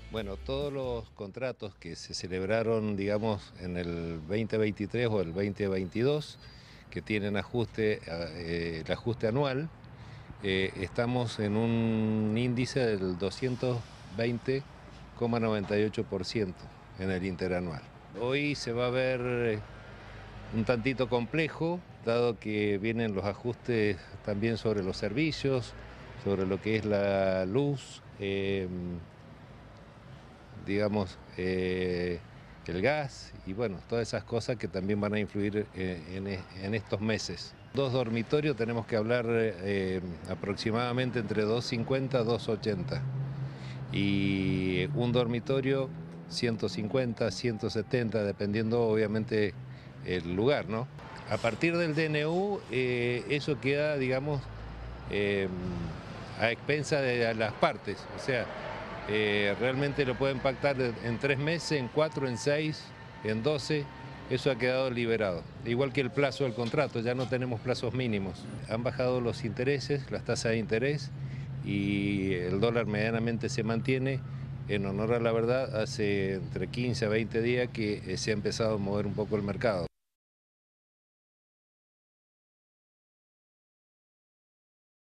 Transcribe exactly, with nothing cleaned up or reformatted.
Bueno, todos los contratos que se celebraron, digamos, en el veinte veintitrés o el veinte veintidós, que tienen ajuste, eh, el ajuste anual, eh, estamos en un índice del doscientos veinte coma noventa y ocho por ciento en el interanual. Hoy se va a ver eh, un tantito complejo, dado que vienen los ajustes también sobre los servicios, sobre lo que es la luz, eh, digamos, eh, el gas y bueno, todas esas cosas que también van a influir eh, en, en estos meses. Dos dormitorios tenemos que hablar eh, aproximadamente entre doscientos cincuenta a doscientos ochenta y un dormitorio ciento cincuenta, ciento setenta, dependiendo obviamente el lugar, ¿no? A partir del D N U eh, eso queda, digamos, eh, a expensa de las partes, o sea, eh, realmente lo pueden pactar en tres meses, en cuatro, en seis, en doce, eso ha quedado liberado. Igual que el plazo del contrato, ya no tenemos plazos mínimos. Han bajado los intereses, las tasas de interés y el dólar medianamente se mantiene. En honor a la verdad, hace entre quince a veinte días que se ha empezado a mover un poco el mercado.